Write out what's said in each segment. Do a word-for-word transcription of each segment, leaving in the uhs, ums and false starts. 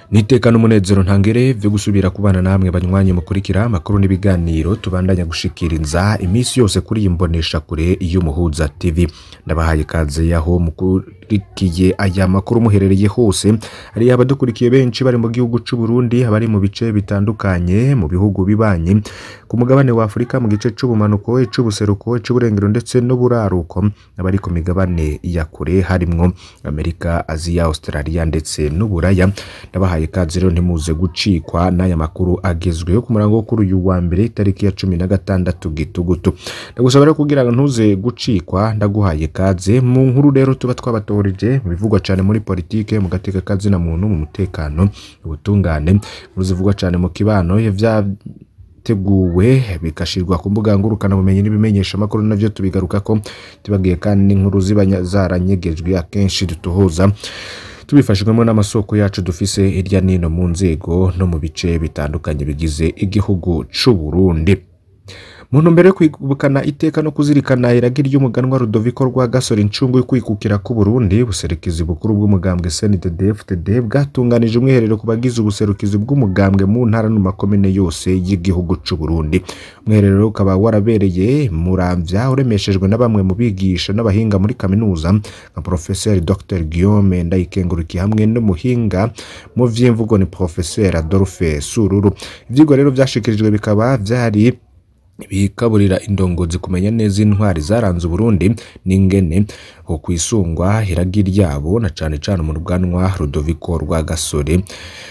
Nitekana umunezero ntangere vyo gusubira kubana namwe banywanye mukurikira makuru n'ibiganiro tubandanya gushikiriza imisi yose kuri imbonesha kure y'umuhuza T V. Ndabahaye kaze yaho mukurikiye aya makuru muherereye hose. Ari abadukurikiye benshi bari mu gihugu c'u Burundi, abari mu bice bitandukanye mu bihugu bibanye ku mugabane wa Afrika, mu gice c'ubumanuko, c'ubuseruko, c'uburengero ndetse n'uburaruko, abari ku migabane ya kure harimwo Amerika, Aziya, Australia ndetse n'Uburaya. Ndabahaye kazi rero ntimuze gucikwa n'aya makuru agezweho ku murango kuri uyu wa mbere tariki ya cumi na gatandatu gitugutu. Ndagusaba kugira ngo ntuze gucikwa, ndaguhaye kaze mu nkuru rero tuba twabatorije bivugwa cyane muri politike, mu gateka kazi na muntu, mu mutekano, ubutungane, ruzivugwa cyane mu kibano vya teguwe bikashirwa ku mbuga ngurukana bumenyi n'ibimenyesha makuru, navyo tubigaruka ko tubagiye kandi n'inkuru zibanya zaranyegejwe akenshi dutohoza tubifashijwemo n'amasoko yacu dufise hirya nino mu nzego no mu bice bitandukanye bigize igihugu c'u Burundi. Muntu mbere kwibukana iteka no kuzirikana iragira ry'umuganwa Rudoviko rwa Gasore incungu y'kwikukira ku Burundi, buserukizi bukuru bw'umugambwe C N D D F D D bwatunganije umwiherero ku bagize ubuserukizi bw'umugambwe mu ntara no makomine yose y'igihugu c'u Burundi. Umwiherero ukaba warabereye Muramvya, uremeshejwe na bamwe mu bigisha n'abahinga muri kaminuza nka Professeur Docteur Guillaume Ndayikengurikiye hamwe n'umuhinga mu vy'imvugo ni Professeur Adolphe Sururu. Ivyigwa rero vyashikirijwe bikaba vyari bikaburira indongozi kumenya neza intwari zaranze Burundi n'ingene ho kwisungwa hiragira ryabo na cane cane mu rwanwa Rudoviko rwa Gasore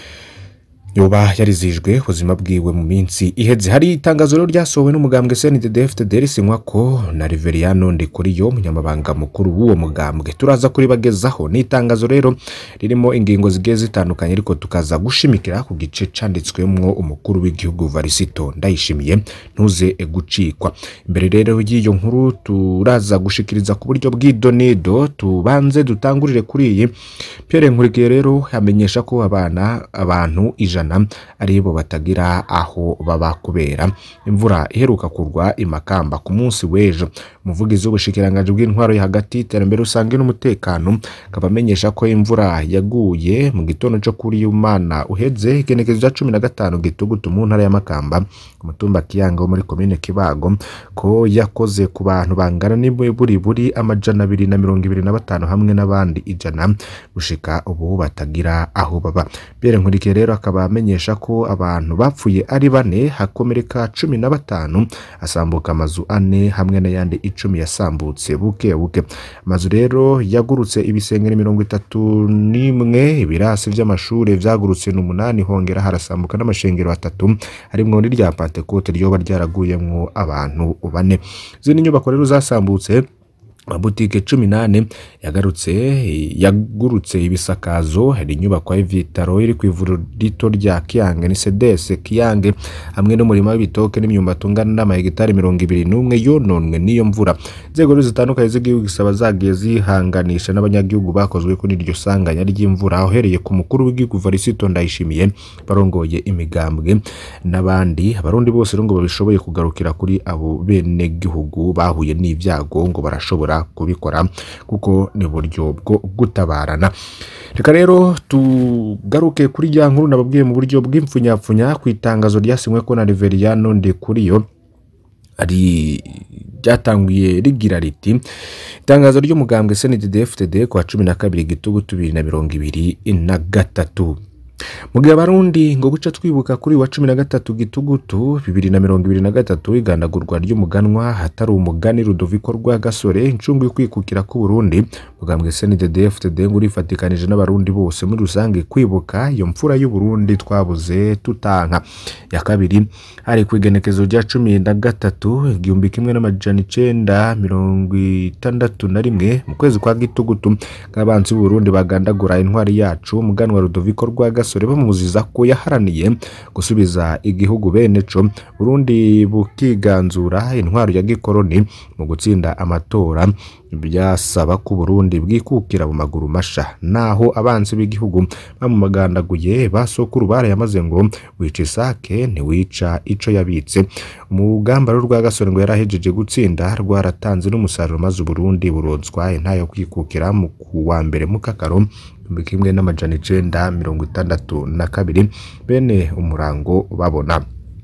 yoba yarizijwe ubuzima bwiwe mu minsi iheze. Hari itangazo rero ryasohowe n'umugambwe C N D D F D D risinywa ko na Riveriano Ndikuriyo, umunyamabanga mukuru w'uwo mugambwe. Turaza kuri bagezaho ni itangazo rero ririmo ingingo zigiye zitandukanye, ariko tukaza gushimikira ku gice canditswemwo umukuru w'igihugu Varisito Ndayishimiye. Ntuze gucikwa. Imbere rero y'iyo nkuru turaza gushikiriza ku buryo bw'idonido, tubanze dutangurire kuri iyi. Pierre Nkurikiye rero yamenyesha ko abana abantu ijana aribo batagira aho baba kubera imvura iheruka kurwa imakamba ku munsi w'ejo. Umuvugizi w'ubushikiranganje bw'intwaro ya hagati, iterambere rusange n'umutekano kabamenyesha ko imvura yaguye mu gitondo cyo kuri Imana uheze igenekezo ya cumi na gatanu gitugutu mu ntara ya Makamba ku mutumba Kiyanga muri komine Kibago, ko yakoze ku bantu bangana n'iburi buri buri amajana abiri na mirongo ibiri na batanu hamwe n'abandi ijana gushika ubu batagira aho baba. Pierre Nkurikiye rero akaba amenyesha ko abantu bapfuye ari bane, hakomereka cumi na batanu, asambuka amazu ane hamwe n'ayandi icumi yasambutse buke buke. Amazu rero yagurutse ibisenge mirongo itatu n'imwe, ibirasi vy'amashure vyagurutse n'umunani, hongera harasambuka n'amashengero atatu harimwo n'irya Pentecote ryoba ryaraguyemwo abantu bane. Zini nyubako rero zasambutse mabutike cumi nane yagarutse yagurutse ibisakazo. Hari inyubako y'ivitaro iri kwivuriro rito rya Kiyange ni C D S Kiyange hamwe n'umurima w'ibitoke n'imyumbati ungana n'amahegitari mirongo ibiri n'umwe yononwe n'iyo mvura. Inzego zitandukanye z'igihugu gisaba zagiye zihanganisha n'abanyagihugu bakozwe kuri iryo sanganya ry'imvura, uhereye ku mukuru w'igihugu Varisito Ndayishimiye, barongoye imigambwe n'abandi. Abarundi bose ngo babishoboye kugarukira kuri abo bene gihugu bahuye n'ivyago ngo barashobora kubikora kuko ni buryo bwo gutabarana. Reka rero tugaruke kuri ya nkuru nababwiye mu buryo bw'imfunyapfunya ku itangazo ryasinywe ko na Riveriano Ndikuriyo ari ryatanguye rigira riti: itangazo ry'umugambwe C N D D F D D kwa cumi na kabiri gitugutu bibiri na mirongo ibiri na gatatu. Mugihe abarundi ngo guca twibuka kuri wa cumi na gatatu gitugutu bibiri na mirongo ibiri na gatatu igandagurwa ry'umuganwa hatari umugani Rudoviko rwa Gasore incungu y'kwikukira ku Burundi, mugambwe C N D D F D D ngo urifatikanije n'abarundi bose muri rusange kwibuka iyo mfura y'u Burundi twabuze tutanka. Ya kabiri hari kwigenekezo rya cumi na gatatu igihumbi kimwe n'amajana icenda mirongo itandatu na rimwe mu kwezi kwa gitugutu, nk'abanzi b'u Burundi bagandagura intwari yacu umuganwa Rudoviko rwa Gasore bamuziza ko yaharaniye gusubiza igihugu bene co Burundi bukiganzura intwaro ya gikoroni mu gutsinda amatora byasaba ko Burundi bwikukira mu maguru masha naho abanzi b'igihugu bamumagandaguye basokuru barayamaze ngo wica isake ntiwica ico yabitse. Umugamba rwa gasore ngo yarahejeje gutsinda rwaratanze n'umusaruro maze Burundi burozwa intayo kwikukira mu kuwa mbere mu kakaro kimwe n'amajana icenda mirongo itandatu na kabiri bene umurango babona.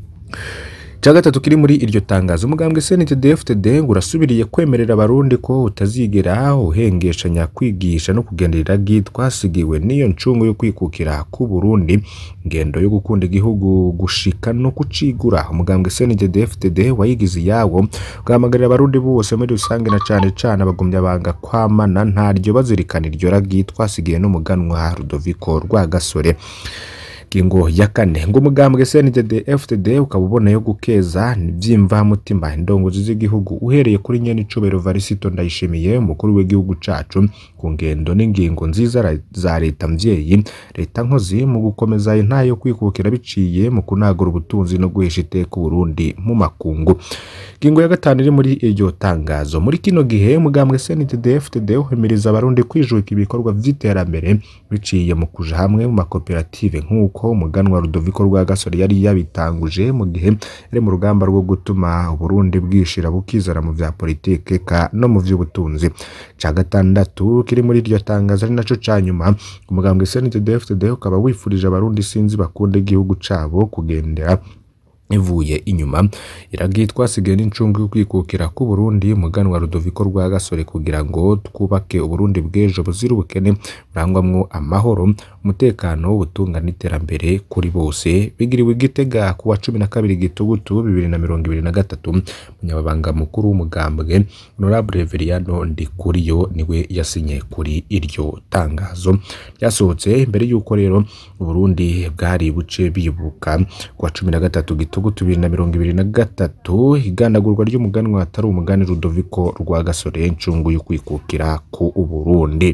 Cha gatatu kiri muri iryo tangazo umugambwe C N D D F D D urasubiriye kwemerera abarundi ko utazigera uhengeshanya kwigisha no kugenderera gitwasigiwe niyo ncungu yo kwikukira ku Burundi ngendo yo gukunda igihugu gushika no kucigura. Umugambwe C N D D F D D wayigize yawo ugahamagarira abarundi bose muri rusange na cane cane abagumya banga kwamana ntaryo bazirikana iryo ragitwasigiye n'umuganwa Rudoviko rwa gasore. Kingo ya kane ngo umugambwe C N D D F D D ukabubona yo gukeza nivyimva mutima indongozi z'igihugu uhereye kuri nyene icobero Varisito Ndayishimiye umukuru w'igihugu cacu ku ngendo n'ingingo nziza za leta mvyeyi leta nkozi mu gukomeza intayo kwikukira biciye mu kunagura ubutunzi no guhesha iteka Burundi mu makungu. Kingo ya gatanu iri muri iryo tangazo muri kino gihe umugambwe C N D D F D D uhemiriza abarundi kwijuka ibikorwa vy'iterambere biciye mu kuja hamwe mu makoperative nk'uko umuganwa Rudoviko rwa gasore yari yabitanguje mu gihe ari mu rugamba rwo gutuma Burundi bwishira bukizara mu vya politike ka no mu vy'ubutunzi. Ca gatandatu kiri muri iryo tangazo ari naco canyuma umugambwe C N D D F D D ukaba wifurije abarundi sinzi bakunda igihugu cabo kugendera ivuye inyuma iragitwa sigaye n'incungu yo kwikukira ku Burundi umuganwa Rudoviko rwa gasore kugira ngo twubake Uburundi bw'ejo buzira ubukene burangwamwo amahoro umutekano ubutungane n'iterambere kuri bose. Bigiriwe Gitega ku wa cumi na kabiri Gitugutu bibiri na mirongo ibiri na gatatu umunyabanga mukuru w'umugambwe Honorable Veriano Ndikuriyo niwe yasinye kuri iryo tangazo ryasohotse imbere y'uko rero Uburundi bwari buce bibuka ku wa cumi na gatatu Gitugutu bibiri na mirongo ibiri na gatatu igandagurwa ry'umuganwa atari umugani Rudoviko rwa gasore incungu yo kwikukira ku Burundi.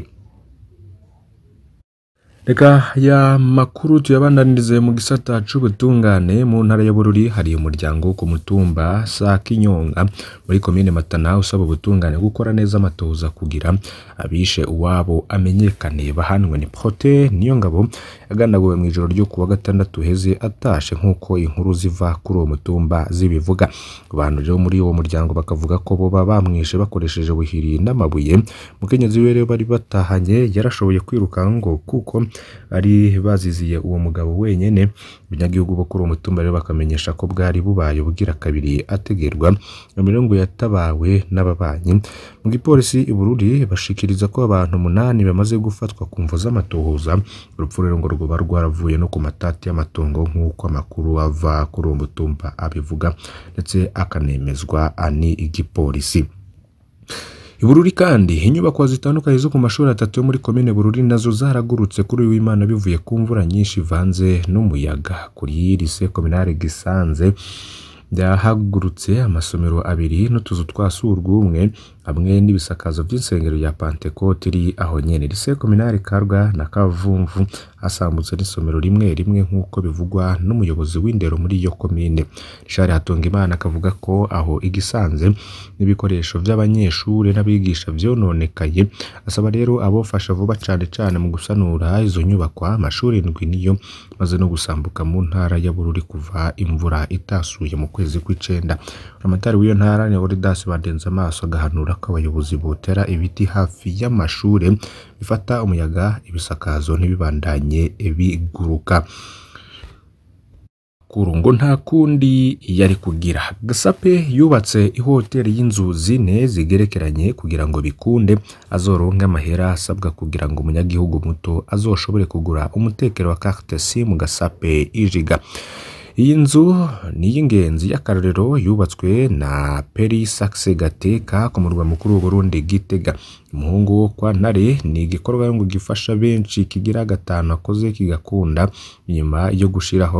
Reka ya makuru tuyabandanirize mu gisata c'ubutungane mu ntara ya Bururi hari umuryango ku mutumba sa Kinyonga muri komine Matana usaba ubutungane gukora neza amatoza kugira abishe uwabo amenyekane bahanwe. Ni Prote niyo ngabo yagandaguwe mu ijoro ryo kuwa gatandatu heze atashe nkuko inkuru ziva kuri uwo mutumba zibivuga. Abantu ryo muri uwo muryango bakavuga ko boba bamwishe bakoresheje buhiri n'amabuye. Mukenyezi we rero bari batahanye yarashoboye kwiruka ngo kuko ari baziziye uwo mugabo wenyene. Binyagihugu bo kuri umutumba rero bakamenyesha ko bwari bubaye bugira kabiri ategerwa mirongo yatabawe n'ababanyi. Mu gipolisi i Bururi bashikiriza ko abantu munani bamaze gufatwa ku mvo z'amatohoza. Urupfu rero ngo rwo rwaravuye no ku matati y'amatongo nk'uko amakuru ava kuri uwo mutumba abivuga ndetse akanemezwa ani igipolisi. Ibururi kandi inyubako zitandukanye zo ku mashuri atatu yo muri komine Bururi nazo zaragurutse kuri uyu Imana bivuye ku mvura nyinshi vanze n'umuyaga. Kuri lycée communale Gisanze byahagurutse amasomero abiri n'utuzu twasurwumwe hamwe n'ibisakazo by'insengero ya Pentecote iri aho nyene. Lycée communale Karwa na Kavumvu asambutse n'isomero rimwe rimwe nk'uko bivugwa n'umuyobozi w'indero muri iyo komine. Richard Hatungimana akavuga ko aho igisanze n'ibikoresho by'abanyeshure n'abigisha vyononekaye. Asaba rero abofasha vuba cane cane mu gusanura izo nyubakwa amashuri ndwi niyo maze no gusambuka mu ntara ya Bururi kuva imvura itasuye mu kwezi kw'icenda. Ramatari w'iyo ntara ni Oridas Badenza amaso agahanura ko abayobozi botera ibiti hafi y'amashure bifata umuyaga ibisakazo ntibibandanye biguruka. Kurungo nta kundi yari kugira. Gasape yubatse ihoteli y'inzu zine zigerekeranye kugira ngo bikunde azoronka amahera asabwa kugira ngo umunyagihugu muto azoshobore kugura umutekero wa carte SIM Gasape ijiga. Iyi nzu ni y'ingenzi y'akarorero yubatswe na Peri Saxe Gateka ku murwa mukuru w'u Burundi Gitega. Umuhungu wo kwa Ntare ni igikorwa ngo gifasha benshi kigira gatanu akoze kigakunda nyuma yo gushiraho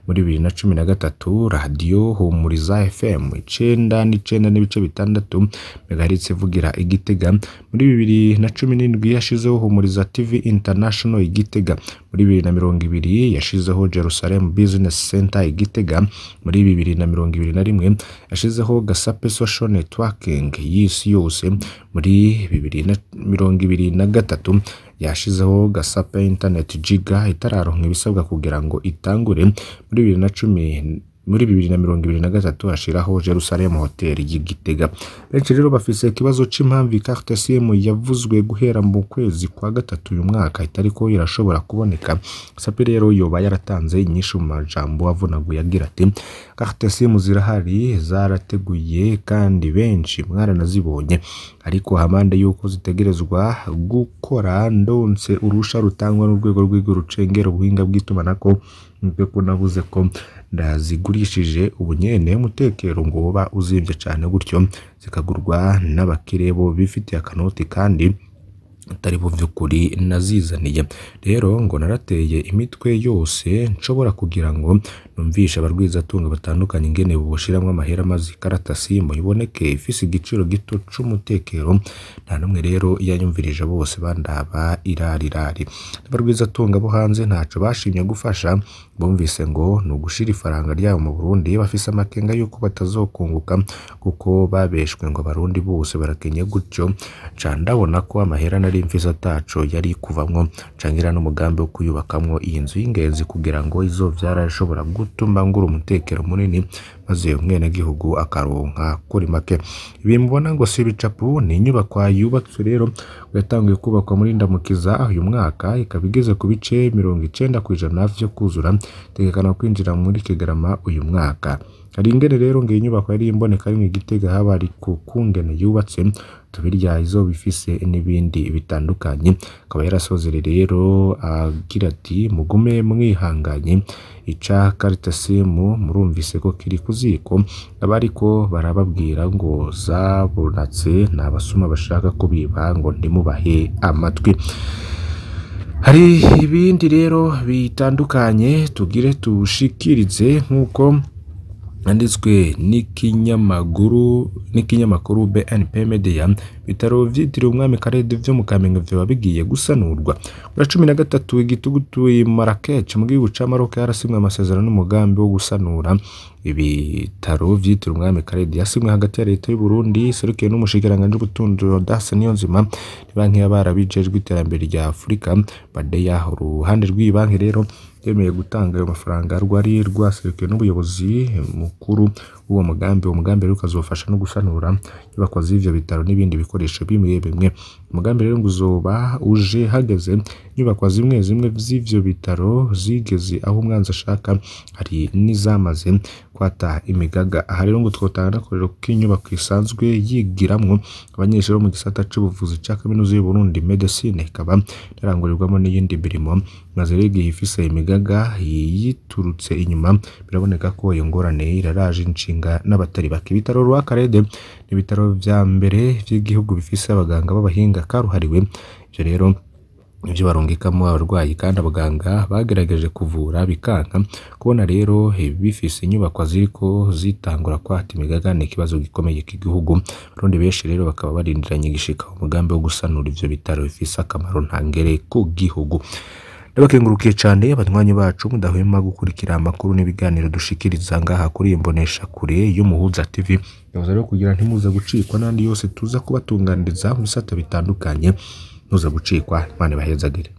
muri bibiri na cumi na gatatu radio Humuriza F M icenda n'icenda n'ibice bitandatu megahertz ivugira Igitega. Muri bibiri na cumi n'indwi yashizeho Humuriza T V International Igitega. Muri bibiri na mirongo ibiri yashizeho Jerusalem Business Center Igitega. Muri bibiri na mirongo ibiri na rimwe yashizeho Gasape Social Networking y'isi yose. Muri bibiri na mirongo ibiri na gatatu yashizeho Gasape Internet Giga itararonka ibisabwa kugira ngo itangure. Muri bibiri na cumi muri bibiri na mirongo ibiri na gatatu ashiraho Jerusalem Hotel y'Igitega. Benshi rero bafise ikibazo c'impamvu carte SIM yavuzwe guhera mu kwezi kwa gatatu uyu mwaka itariko irashobora kuboneka. Sape rero yoba yaratanze inyishu mu majambo avunaguye agira ati carte SIM zirahari zarateguye kandi benshi mwaranazibonye, ariko hamande yuko zitegerezwa gukora ndonse urusha rutangwa n'urwego rw'igurucengero ubuhinga bw'itumanako mbe ko navuze ko ndazigurishije ubunyene umutekero ngo uba uzimvye cyane gutyo zikagurwa n'abakirebo bifitiye akanoti kandi atari bo vy'ukuri nazizaniye. Rero ngo narateye imitwe yose nshobora kugira ngo numvisha abarwiza tunga batandukanye ingene bubushiramwe amahera mazi karata SIM iboneke ifise igiciro gito c'umutekero. Nta numwe rero yanyumvirije bose bandaba irarirari. Abarwiza tunga bo hanze ntaco bashimye gufasha, bumvise ngo no gushira ifaranga ryabo mu Burundi bafise amakenga yuko batazokunguka kuko babeshwe ngo abarundi bose barakenye gutyo. Ca ndabona ko amahera nari mfise ataco yari kuvamwo cangira n'umugambi wo kuyubakamwo iyi nzu y'ingenzi kugira ngo izovyara ishobora gutuma ngura umutekero munini maze umwene gihugu akaronka kuri make. Ibi mubona ngo si bicapu ni inyubako yubatswe rero yatangiye kubakwa muri Ndamukiza uyu mwaka ikabigeze ku bice mirongo icenda kw'ijana vyo kuzura tegekana kwinjira muri Kigarama uyu mwaka. Hari ingene rero ngo inyubako yari imboneka rimwe Igitega haba ari ku kungene yubatse tubirya izo bifise n'ibindi bitandukanye. Akaba yarasozere rero agira ati mugume mwihanganye ica carte SIM murumvise ko kiri kuziko abariko barababwira ngo zabonatse n'abasuma bashaka kubiba ngo ndimubahe amatwi. Hari ibindi rero bitandukanye tugire tushikirize nkuko anditswe n'ikinyamakuru n'ikinyamakuru B N P Media. Bitaro vyitiriwe umwami Karede vyo mu Kamenge vyo babigiye gusanurwa. Kuri cumi na gatatu igitugutu i Marrakech mu gihugu ca Maroc yarasimwe amasezerano n'umugambi wo gusanura ibitaro vyitiriwe umwami Karede yasimwe hagati ya leta y'u Burundi serukiye n'umushikiranganje w'ubutundiro Dase Niyonzima banki y'abarabijejwe iterambere rya Afrika badeya uruhande rw'ibanki rero yemeye gutanga ayo mafaranga rwari rwaserukiye n'ubuyobozi mukuru uwo mugambi. Uwo mugambi rero ukazofasha no gusanura inyubako z'ivyo bitaro n'ibindi bikoresho bimwe bimwe. Umugambi rero nguzoba uje hageze inyubako zimwe zimwe z'ivyo bitaro zigeze aho umwanzi ashaka, hari n'izamaze kwata imigaga. Aha rero ngo twotanga nakorero ko inyubako isanzwe yigiramwo abanyeshuri mu gisata c'ubuvuzi ca kaminuza y'u Burundi Medicine ikaba yarangurirwamo n'iyindi birimo maze rege ifise imigaga yiturutse inyuma. Biraboneka ko iyo ngorane iraraje inshinga n'abatari bake. Ibitaro rwa Karede ni bitaro vya mbere vy'igihugu bifise abaganga b'abahinga karuhariwe. Ivyo rero ivyo barungikamo abarwayi kandi abaganga bagerageje kuvura bikanka. Kubona rero bifise inyubako ziriko zitangura kwata imigaga ni ikibazo gikomeye k'igihugu. Abarundi benshi rero bakaba barindiranye gishika umugambi wo gusanura ivyo bitaro bifise akamaro ntangere ku gihugu. Ndabakengurukiye cyane abanywanyi bacu mudahwema gukurikira amakuru n'ibiganiro dushikiriza ngaha kuri imbonesha kure y'Umuhuza T V. Yavuze rero kugira ntimuza gucikwa nandi yose tuza kubatunganiriza mu bisata bitandukanye. Nuza gucikwa Imana ibahezagire.